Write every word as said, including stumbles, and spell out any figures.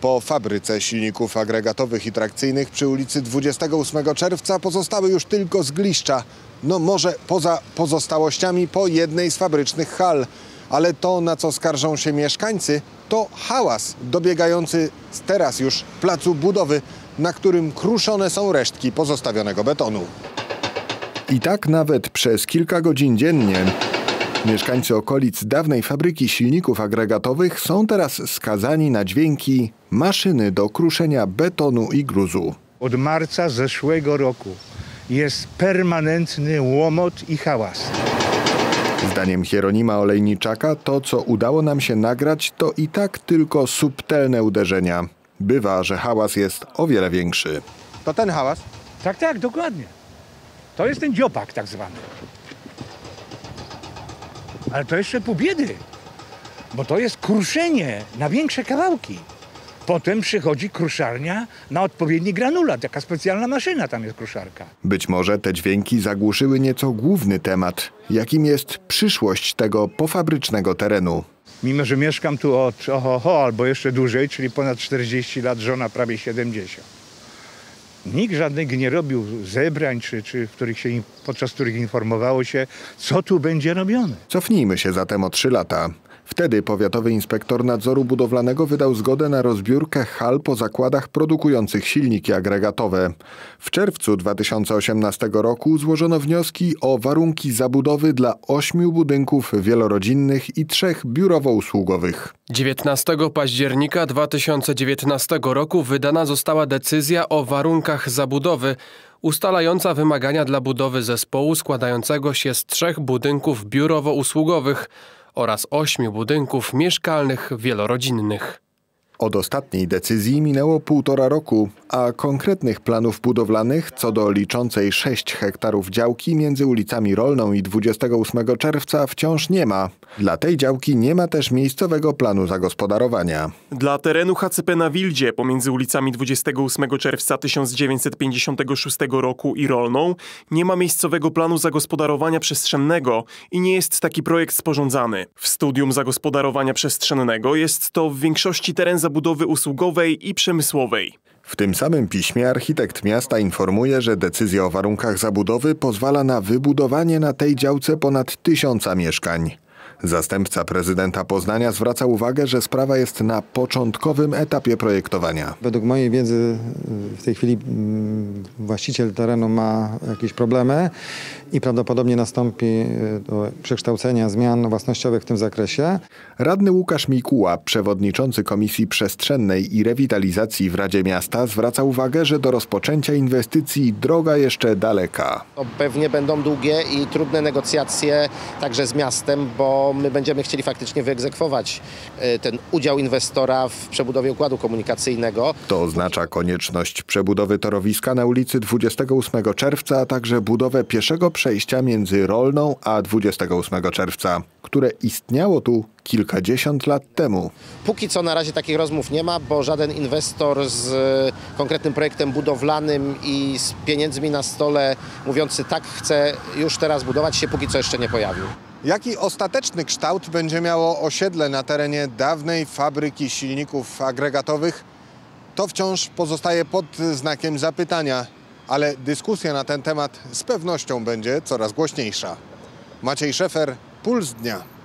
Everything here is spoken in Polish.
Po fabryce silników agregatowych i trakcyjnych przy ulicy dwudziestego ósmego czerwca pozostały już tylko zgliszcza. No może poza pozostałościami po jednej z fabrycznych hal. Ale to, na co skarżą się mieszkańcy, to hałas dobiegający z teraz już placu budowy, na którym kruszone są resztki pozostawionego betonu. I tak nawet przez kilka godzin dziennie mieszkańcy okolic dawnej fabryki silników agregatowych są teraz skazani na dźwięki maszyny do kruszenia betonu i gruzu. Od marca zeszłego roku jest permanentny łomot i hałas. Zdaniem Hieronima Olejniczaka to, co udało nam się nagrać, to i tak tylko subtelne uderzenia. Bywa, że hałas jest o wiele większy. To ten hałas? Tak, tak, dokładnie. To jest ten dziopak tak zwany. Ale to jeszcze pół biedy, bo to jest kruszenie na większe kawałki. Potem przychodzi kruszarnia na odpowiedni granulat. Taka specjalna maszyna tam jest kruszarka. Być może te dźwięki zagłuszyły nieco główny temat, jakim jest przyszłość tego pofabrycznego terenu. Mimo że mieszkam tu od oho, albo jeszcze dłużej, czyli ponad czterdzieści lat, żona prawie siedemdziesiąt. Nikt żadnych nie robił zebrań, czy, czy w których się, podczas których informowało się, co tu będzie robione. Cofnijmy się zatem o trzy lata. Wtedy powiatowy inspektor nadzoru budowlanego wydał zgodę na rozbiórkę hal po zakładach produkujących silniki agregatowe. W czerwcu dwa tysiące osiemnastego roku złożono wnioski o warunki zabudowy dla ośmiu budynków wielorodzinnych i trzech biurowo-usługowych. dziewiętnastego października dwa tysiące dziewiętnastego roku wydana została decyzja o warunkach zabudowy, ustalająca wymagania dla budowy zespołu składającego się z trzech budynków biurowo-usługowych oraz ośmiu budynków mieszkalnych wielorodzinnych. Od ostatniej decyzji minęło półtora roku, a konkretnych planów budowlanych co do liczącej sześć hektarów działki między ulicami Rolną i dwudziestego ósmego czerwca wciąż nie ma. Dla tej działki nie ma też miejscowego planu zagospodarowania. Dla terenu H C P na Wildzie pomiędzy ulicami dwudziestego ósmego czerwca tysiąc dziewięćset pięćdziesiątego szóstego roku i Rolną nie ma miejscowego planu zagospodarowania przestrzennego i nie jest taki projekt sporządzany. W studium zagospodarowania przestrzennego jest to w większości teren zabudowy usługowej i przemysłowej. W tym samym piśmie architekt miasta informuje, że decyzja o warunkach zabudowy pozwala na wybudowanie na tej działce ponad tysiąca mieszkań. Zastępca prezydenta Poznania zwraca uwagę, że sprawa jest na początkowym etapie projektowania. Według mojej wiedzy w tej chwili właściciel terenu ma jakieś problemy i prawdopodobnie nastąpi do przekształcenia zmian własnościowych w tym zakresie. Radny Łukasz Mikuła, przewodniczący Komisji Przestrzennej i Rewitalizacji w Radzie Miasta, zwraca uwagę, że do rozpoczęcia inwestycji droga jeszcze daleka. To pewnie będą długie i trudne negocjacje także z miastem, bo my będziemy chcieli faktycznie wyegzekwować ten udział inwestora w przebudowie układu komunikacyjnego. To oznacza konieczność przebudowy torowiska na ulicy dwudziestego ósmego czerwca, a także budowę pieszego przejścia między Rolną a dwudziestego ósmego czerwca, które istniało tu kilkadziesiąt lat temu. Póki co na razie takich rozmów nie ma, bo żaden inwestor z konkretnym projektem budowlanym i z pieniędzmi na stole mówiący tak chce już teraz budować się póki co jeszcze nie pojawił. Jaki ostateczny kształt będzie miało osiedle na terenie dawnej fabryki silników agregatowych, to wciąż pozostaje pod znakiem zapytania, ale dyskusja na ten temat z pewnością będzie coraz głośniejsza. Maciej Szefer, Puls Dnia.